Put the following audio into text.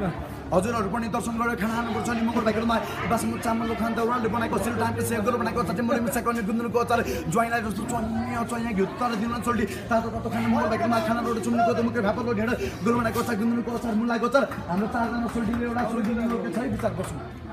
हजुरहरू पनि दर्शन गरेर खाना खानुपर्छ नि मगर भाइकोमा बासमत चामलको खाना दौराले बनाएको सिल टाइमको सेभ गरेर बनाएको चटिमरी मिसा गर्ने गुन्द्रुकको अचार ज्वाइँलाई जस्तो चैया घिउ तर दिन चल्टी तातो तातो खाना मगर भाइकोमा खाना रोटी चुम्नुको मुख्य भापरको ढेड गुरु बनाएको अचार गुन्द्रुकको अचार मुलाको अचार हाम्रो 4 जना सोल्टीले एउटा सोल्टीले छ विचार गर्छौँ